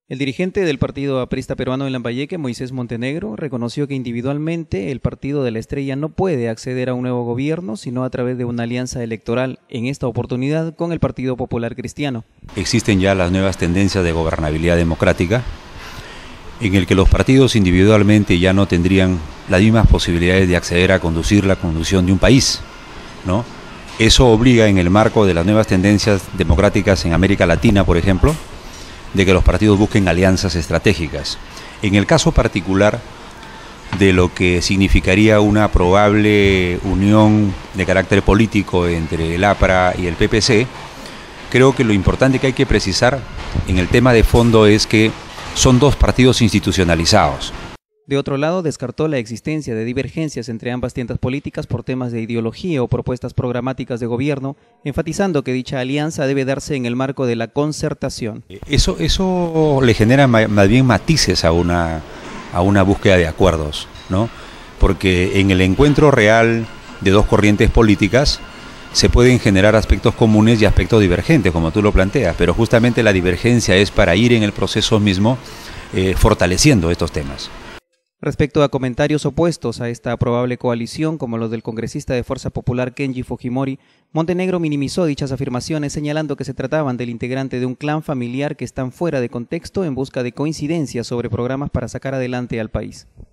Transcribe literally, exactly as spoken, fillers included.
El dirigente del partido aprista peruano en Lambayeque, Moisés Montenegro, reconoció que individualmente el Partido de la Estrella no puede acceder a un nuevo gobierno, sino a través de una alianza electoral, en esta oportunidad con el Partido Popular Cristiano. Existen ya las nuevas tendencias de gobernabilidad democrática, en el que los partidos individualmente ya no tendrían las mismas posibilidades de acceder a conducir la conducción de un país, ¿no? Eso obliga, en el marco de las nuevas tendencias democráticas en América Latina, por ejemplo, de que los partidos busquen alianzas estratégicas. En el caso particular de lo que significaría una probable unión de carácter político entre el APRA y el P P C, creo que lo importante que hay que precisar en el tema de fondo es que son dos partidos institucionalizados. De otro lado, descartó la existencia de divergencias entre ambas tiendas políticas por temas de ideología o propuestas programáticas de gobierno, enfatizando que dicha alianza debe darse en el marco de la concertación. Eso, eso le genera más bien matices a una, a una búsqueda de acuerdos, ¿no? Porque en el encuentro real de dos corrientes políticas se pueden generar aspectos comunes y aspectos divergentes, como tú lo planteas, pero justamente la divergencia es para ir en el proceso mismo eh, fortaleciendo estos temas. Respecto a comentarios opuestos a esta probable coalición, como los del congresista de Fuerza Popular Kenji Fujimori, Montenegro minimizó dichas afirmaciones, señalando que se trataban del integrante de un clan familiar que están fuera de contexto en busca de coincidencias sobre programas para sacar adelante al país.